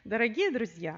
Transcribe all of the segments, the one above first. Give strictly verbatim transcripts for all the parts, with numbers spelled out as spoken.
Дорогие друзья,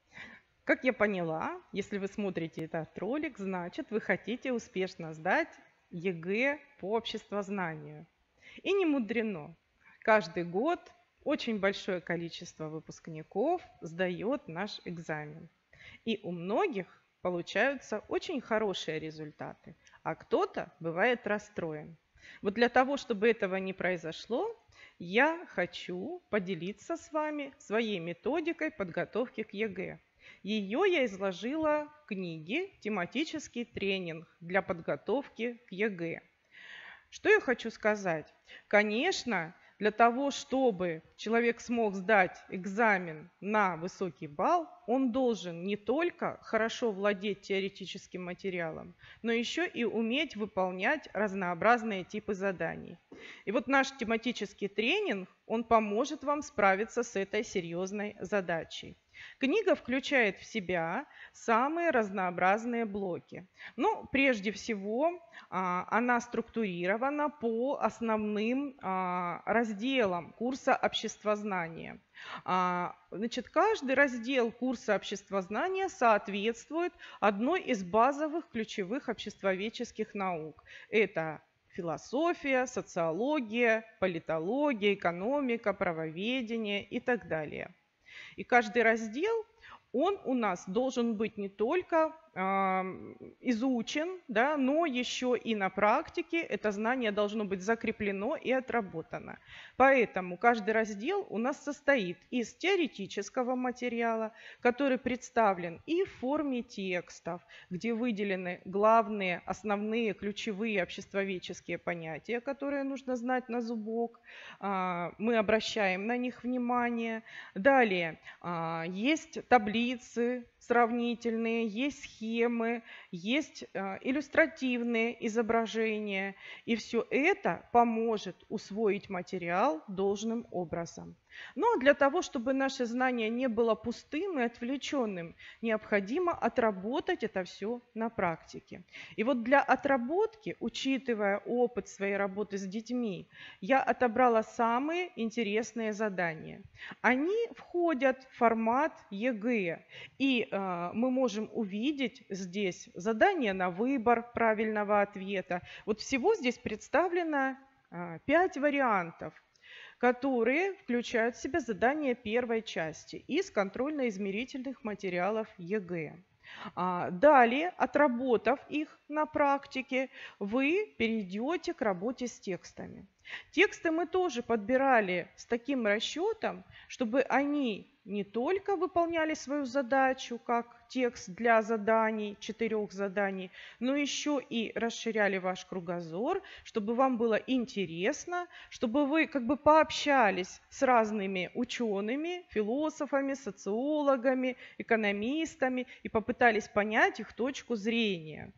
как я поняла, если вы смотрите этот ролик, значит вы хотите успешно сдать ЕГЭ по обществознанию. И не мудрено. Каждый год очень большое количество выпускников сдает наш экзамен. И у многих получаются очень хорошие результаты, а кто-то бывает расстроен. Вот для того, чтобы этого не произошло, я хочу поделиться с вами своей методикой подготовки к ЕГЭ. Ее я изложила в книге «Тематический тренинг для подготовки к ЕГЭ». Что я хочу сказать? Конечно, для того, чтобы человек смог сдать экзамен на высокий балл, он должен не только хорошо владеть теоретическим материалом, но еще и уметь выполнять разнообразные типы заданий. И вот наш тематический тренинг, он поможет вам справиться с этой серьезной задачей. Книга включает в себя самые разнообразные блоки. Но прежде всего она структурирована по основным разделам курса обществознания. Значит, каждый раздел курса обществознания соответствует одной из базовых ключевых обществоведческих наук. Это философия, социология, политология, экономика, правоведение и так далее. И каждый раздел, он у нас должен быть не только э, изучен, да, но еще и на практике это знание должно быть закреплено и отработано. Поэтому каждый раздел у нас состоит из теоретического материала, который представлен и в форме текстов, где выделены главные, основные, ключевые обществоведческие понятия, которые нужно знать на зубок. Э, мы обращаем на них внимание. Далее э, есть таблицы сравнительные, есть схемы, есть э, иллюстративные изображения. И все это поможет усвоить материал должным образом. Но для того, чтобы наше знание не было пустым и отвлеченным, необходимо отработать это все на практике. И вот для отработки, учитывая опыт своей работы с детьми, я отобрала самые интересные задания. Они входят в формат ЕГЭ, и э, мы можем увидеть здесь задание на выбор правильного ответа. Вот всего здесь представлено э, пять вариантов, которые включают в себя задания первой части из контрольно-измерительных материалов ЕГЭ. Далее, отработав их на практике, вы перейдете к работе с текстами. Тексты мы тоже подбирали с таким расчетом, чтобы они не только выполняли свою задачу как текст для заданий, четырех заданий, но еще и расширяли ваш кругозор, чтобы вам было интересно, чтобы вы как бы пообщались с разными учеными, философами, социологами, экономистами и попытались понять их точку зрения.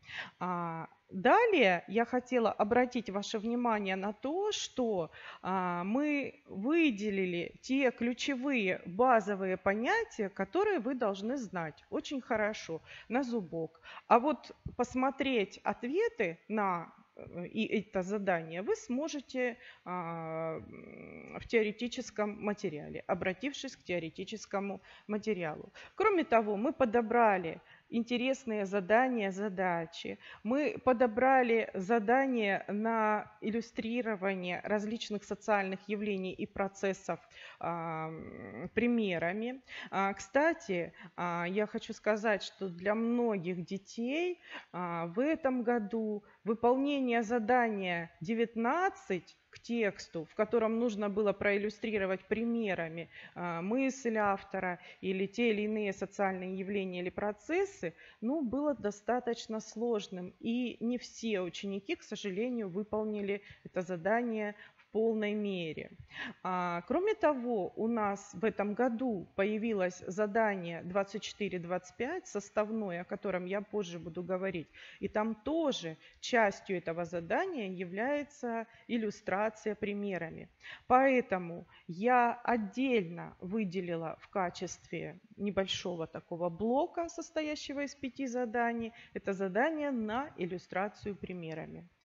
Далее я хотела обратить ваше внимание на то, что а, мы выделили те ключевые базовые понятия, которые вы должны знать очень хорошо на зубок. А вот посмотреть ответы на и это задание вы сможете а, в теоретическом материале, обратившись к теоретическому материалу. Кроме того, мы подобрали интересные задания, задачи. Мы подобрали задания на иллюстрирование различных социальных явлений и процессов а, примерами. А, кстати, а, я хочу сказать, что для многих детей а, в этом году выполнение задания девятнадцать к тексту, в котором нужно было проиллюстрировать примерами э, мысль автора или те или иные социальные явления или процессы, ну, было достаточно сложным. И не все ученики, к сожалению, выполнили это задание в полной мере. А, кроме того, у нас в этом году появилось задание двадцать четыре двадцать пять, составное, о котором я позже буду говорить. И там тоже частью этого задания является иллюстрация примерами. Поэтому я отдельно выделила в качестве небольшого такого блока, состоящего из пяти заданий, это задание на иллюстрацию примерами.